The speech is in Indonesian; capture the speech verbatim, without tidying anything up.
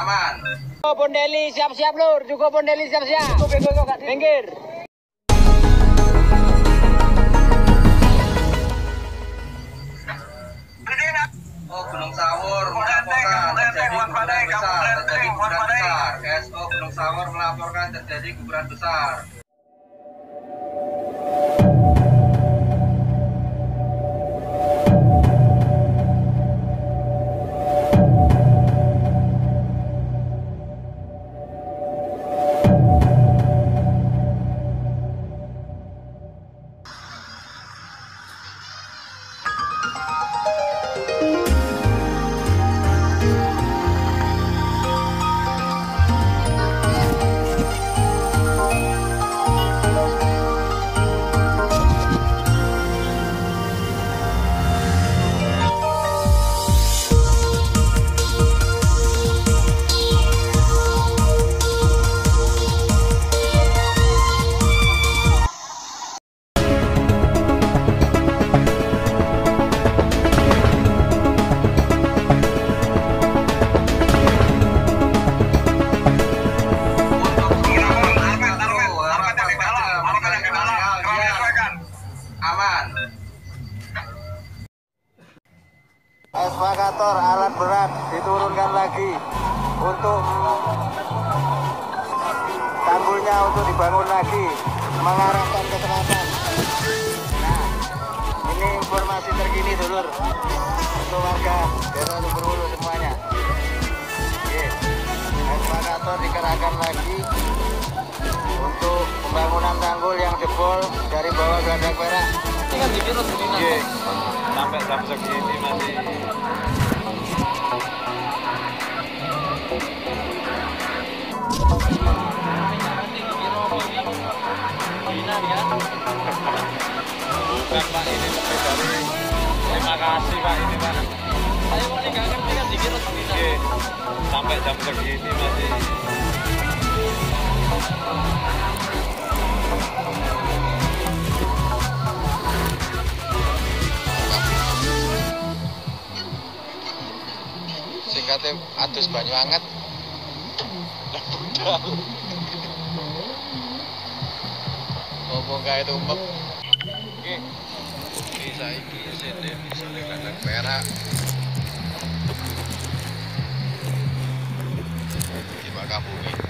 Aman. Bondeli siap-siap lur, juga Bondeli siap-siap. Cukup bego kok gak minggir. Oh, Gunung Sawur melaporkan terjadi guguran besar, terjadi guguran besar. K S O Gunung Sawur melaporkan terjadi guguran besar. Aman. Eskavator alat berat diturunkan lagi untuk tanggulnya untuk dibangun lagi mengarahkan ke selatan. Nah, ini informasi terkini dulur untuk warga Desa Sumberwulu semuanya. Oke, eskavator dikerahkan lagi untuk pembangunan tanggul yang jebol dari bawah Geladak Perak. Ini kan dikira segini Oke. sampai jam segini masih bukan Pak, ini lebih dari terima kasih Pak ini Pak. Saya mau nggak ngerti kan dikira segini sampai jam segini masih singkatnya adus banyu anget budal ngomong kayak itu umep. Oke, bisa iki sini bisa Geladak Perak di Bakahuni.